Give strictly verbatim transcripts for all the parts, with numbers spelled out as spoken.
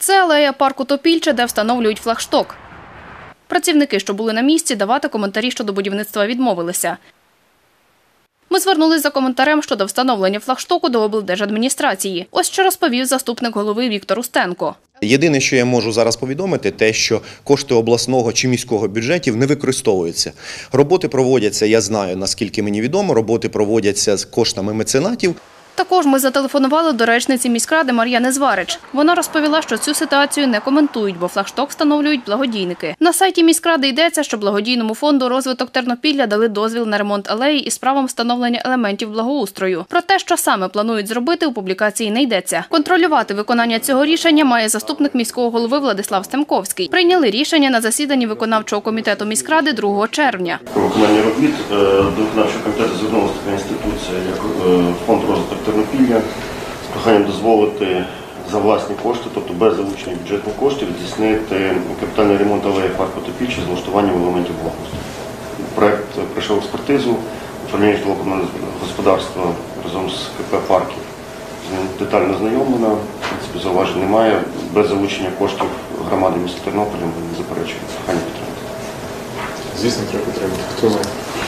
Це алея парку Топільче, де встановлюють флагшток. Працівники, що були на місці, давати коментарі щодо будівництва відмовилися. Ми звернулись за коментарем щодо встановлення флагштоку до облдержадміністрації. Ось що розповів заступник голови Віктор Устенко. Єдине, що я можу зараз повідомити, те, що кошти обласного чи міського бюджетів не використовуються. Роботи проводяться, я знаю, наскільки мені відомо, роботи проводяться з коштами меценатів. Також ми зателефонували до речниці міськради Мар'яни Зварич. Вона розповіла, що цю ситуацію не коментують, бо флагшток встановлюють благодійники. На сайті міськради йдеться, що благодійному фонду «Розвиток Тернопілля» дали дозвіл на ремонт алеї із правом встановлення елементів благоустрою. Про те, що саме планують зробити, у публікації не йдеться. Контролювати виконання цього рішення має заступник міського голови Владислав Стемковський. Прийняли рішення на засіданні виконавчого комітету міськради другого червня. Виконання робіт до виконавчого комітету звернулася така інституція, як фонд «Розвиток Тернопілля» з проханням дозволити за власні кошти, тобто без залучення бюджетних коштів, здійснити капітальний ремонт алеї парку Топільче з влаштуванням елементів благоустрою. Проект пройшов експертизу, управління житлово-комунального господарства разом з КП «Парків» з ним детально знайомлено, в принципі, зауважень немає. Без залучення коштів громади міста Тернополя ми не заперечуємо, прохання підтримати. Звісно, треба підтримати. Хто знає?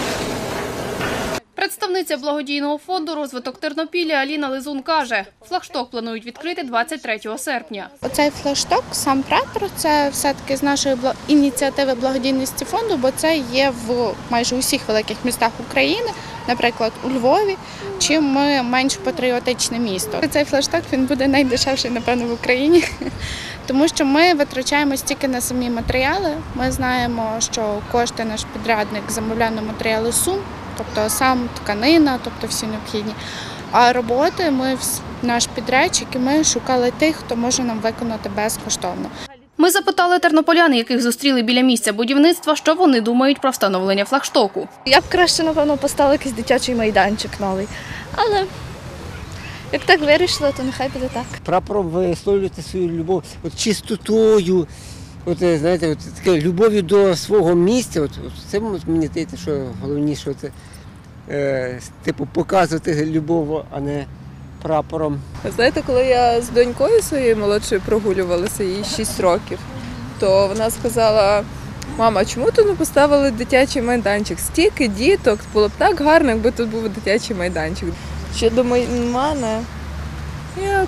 Представниця благодійного фонду «Розвиток Тернопілля» Аліна Лизун каже, флагшток планують відкрити двадцять третього серпня. Оцей флагшток, сам прапор, це все-таки з нашої ініціативи благодійності фонду, бо це є в майже усіх великих містах України, наприклад, у Львові, чим ми менш патріотичне місто. Цей флагшток, він буде найдешевший, напевно, в Україні, тому що ми витрачаємо стільки на самі матеріали. Ми знаємо, що кошти наш підрядник замовляє на матеріали Сум, тобто сам тканина, тобто всі необхідні. А роботи ми, наш підрядчик, і ми шукали тих, хто може нам виконати безкоштовно. Ми запитали тернополян, яких зустріли біля місця будівництва, що вони думають про встановлення флагштоку. Я б краще, напевно, поставила якийсь дитячий майданчик новий. Але як так вирішила, то нехай буде так. Прапором висловлювати свою любов, от чистотою, от, знаєте, от, таке, любов'ю до свого місця. От, от, це мені здається, що головніше, от, е, типу, показувати любов, а не прапором. Знаєте, коли я з донькою своєю молодшою прогулювалася, їй шість років, то вона сказала: мама, чому тут не поставили дитячий майданчик? Стільки діток, було б так гарно, якби тут був дитячий майданчик. Щодо мене, я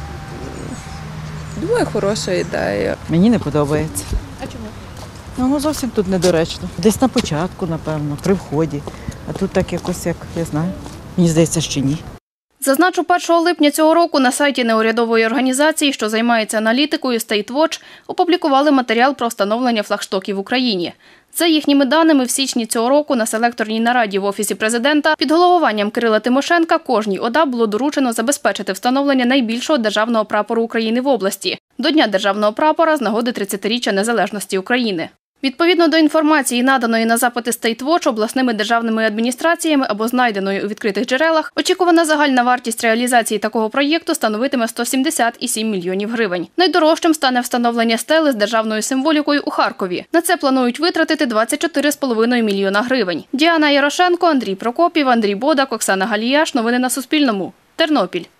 думаю, хороша ідея. Мені не подобається. А чому? Ну, зовсім тут недоречно. Десь на початку, напевно, при вході. А тут так якось, як, я знаю, мені здається, що ні. Зазначу, першого липня цього року на сайті неурядової організації, що займається аналітикою State Watch, опублікували матеріал про встановлення флагштоків в Україні. За їхніми даними, в січні цього року на селекторній нараді в Офісі Президента під головуванням Кирила Тимошенка кожній ОДА було доручено забезпечити встановлення найбільшого державного прапору України в області – до Дня державного прапора з нагоди тридцятиріччя незалежності України. Відповідно до інформації, наданої на запити State Watch обласними державними адміністраціями або знайденої у відкритих джерелах, очікувана загальна вартість реалізації такого проєкту становитиме сто сімдесят сім мільйонів гривень. Найдорожчим стане встановлення стели з державною символікою у Харкові. На це планують витратити двадцять чотири з половиною мільйона гривень. Діана Ярошенко, Андрій Прокопів, Андрій Бодак, Оксана Галіяш. Новини на Суспільному. Тернопіль.